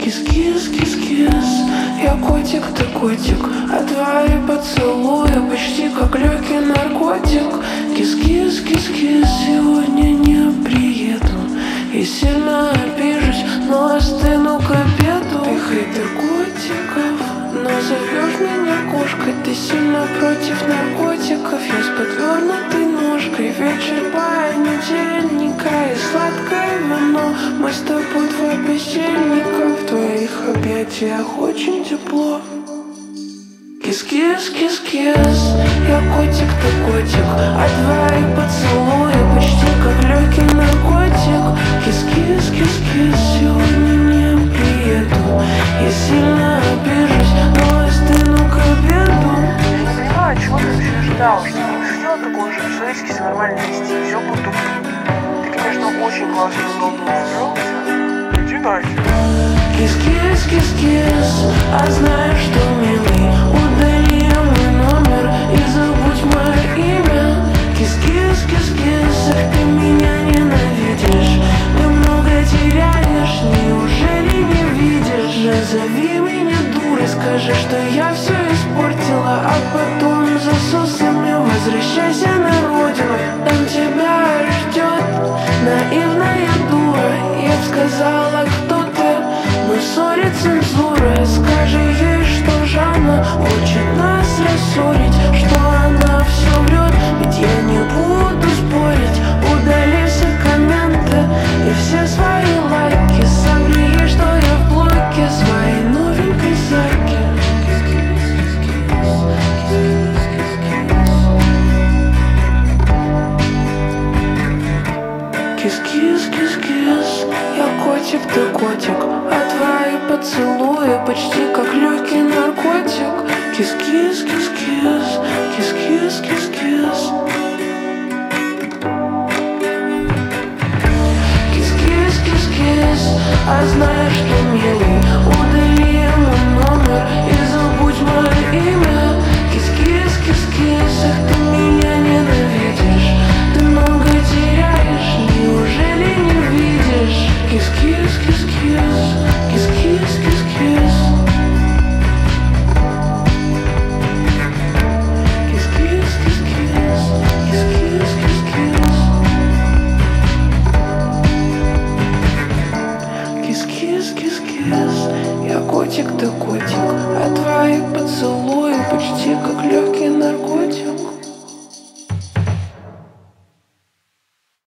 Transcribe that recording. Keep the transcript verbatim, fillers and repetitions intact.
Кис-кис, кис-кис, я котик, ты котик, а твои поцелуи почти как легкий наркотик. Кис-кис, кис-кис, сегодня не приеду и сильно обижусь, но остыну к обеду. Ты хейтер котиков, но зовешь меня кошкой. Ты сильно против наркотиков, я с подвернутой ножкой. Вечер понедельника и сладкое вино. Мы с тобой два бездельника, в твоих объятиях очень тепло. Кис-кис, кис-кис, я котик, ты котик, а твои поцелуи почти как легкий наркотик. Кис-кис, кис-кис, сегодня не приеду, я сильно обижусь, но остыну к обеду. Я не понимаю, чего ты вообще ждал, что ты сделал такой же человеческий, все нормально вести, все буду. Ты, конечно, очень классно удобно устроился. Иди нахер. Кис-кис, кис-кис, а знаешь что, милый, удали мой номер и забудь мое имя. Кис-кис, кис-кис, ах ты меня ненавидишь, ты много теряешь, неужели не видишь? Назови меня дурой, скажи, что я все испортила, а потом засосами возвращайся на родину. Там тебя ждет наивная дура, я б сказала, кто ты. Мы ссорит цензура, скажи ей, что Жанна хочет нас рассорить, что она все врет, ведь я не буду спорить. Удали все комменты и все свои лайки, сообщи ей, что я в блоке своей новенькой зайки. Кис-кис, кис-кис, я котик, ты котик, а твои поцелуи почти как легкий наркотик. Кис-кис, кис-кис, кис-кис, кис-кис. Кис-кис, кис-кис, а знаешь что, милый, удали мой номер и забудь мое имя. Кис-кис, кис-кис, ах ты меня ненавидишь, ты много теряешь, неужели не видишь? Кис-кис, кис-кис, кис-кис, кис-кис. Кис-кис, кис-кис, кис-кис, кис-кис. Кис-кис, кис-кис, я котик, ты котик.